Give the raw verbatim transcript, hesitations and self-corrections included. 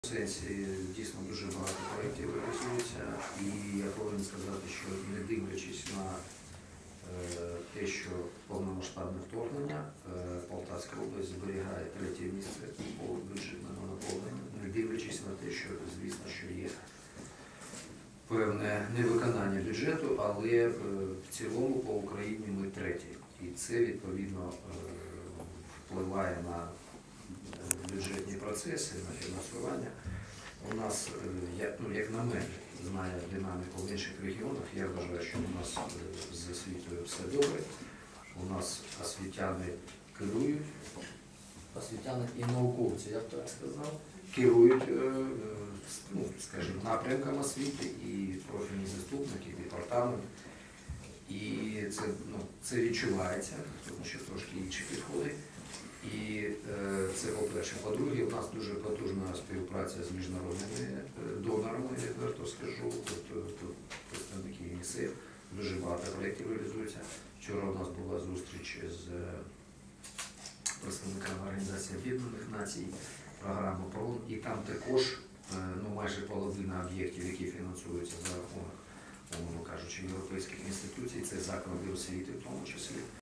Сесії дійсно дуже багато проєктів реалізується, і я повинен сказати, що не дивлячись на е, те, що повномасштабне вторгнення, е, Полтавська область зберігає третє місце по бюджетному наповненню, не дивлячись на те, що, звісно, що є певне невиконання бюджету, але е, в цілому по Україні ми треті. І це, відповідно, е, впливає на бюджетні процеси, на фінансування. У нас, як, ну, як на мене, знає динаміку в інших регіонах, я вважаю, що у нас з освітою все добре. У нас освітяни керують, освітяни і науковці, я б так сказав, керують, ну, скажімо, напрямком освіти, і профільні заступники, і департамент. І це, ну, це відчувається, тому що трошки інші підходи. І е, це по-перше. По-друге, у нас дуже потужна співпраця з міжнародними донорами, відверто скажу. Тут, тут представники ЮНІСЕФ, дуже багато проєктів реалізується. Вчора у нас була зустріч з представниками Організації Об'єднаних Націй, програми ПРОН, і там також е, ну, майже половина об'єктів, які фінансуються за рахунок, умовно кажучи, європейських інституцій, це заклади освіти в тому числі.